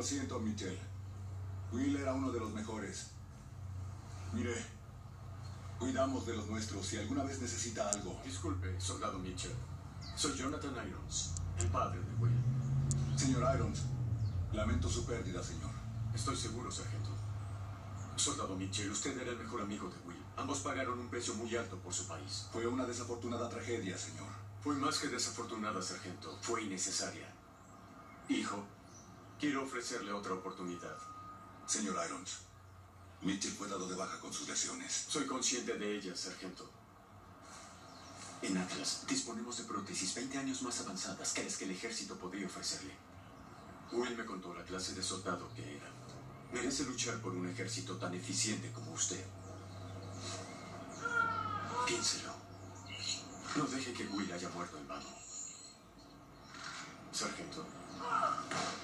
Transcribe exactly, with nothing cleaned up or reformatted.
Lo siento, Mitchell. Will era uno de los mejores. Mire, cuidamos de los nuestros. Si alguna vez necesita algo... Disculpe, soldado Mitchell. Soy Jonathan Irons, el padre de Will. Señor Irons, lamento su pérdida, señor. Estoy seguro, sargento. Soldado Mitchell, usted era el mejor amigo de Will. Ambos pagaron un precio muy alto por su país. Fue una desafortunada tragedia, señor. Fue más que desafortunada, sargento. Fue innecesaria. Hijo, quiero ofrecerle otra oportunidad. Señor Irons, Mitchell fue dado de baja con sus lesiones. Soy consciente de ellas, sargento. En Atlas disponemos de prótesis veinte años más avanzadas que las que el ejército podría ofrecerle. Will me contó la clase de soldado que era. Merece luchar por un ejército tan eficiente como usted. Piénselo. No deje que Will haya muerto en vano. Sargento.